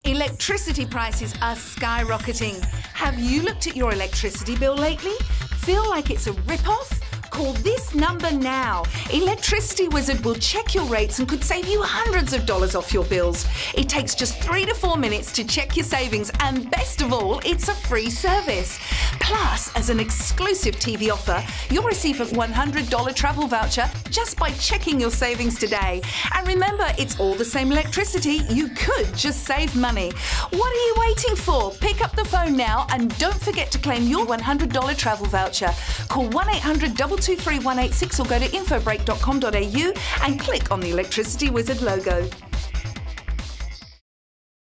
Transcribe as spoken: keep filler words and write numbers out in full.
Electricity prices are skyrocketing. Have you looked at your electricity bill lately? Feel like it's a rip-off? Call this number now. Electricity Wizard will check your rates and could save you hundreds of dollars off your bills. It takes just three to four minutes to check your savings, and best of all, it's a free service. Plus, as an exclusive T V offer, you'll receive a one hundred dollar travel voucher just by checking your savings today. And remember, it's all the same electricity. You could just save money. What are you waiting for? Pick up the phone now and don't forget to claim your one hundred dollar travel voucher. Call one eight hundred two two three one eight six or go to infobreak dot com dot a u and click on the Electricity Wizard logo.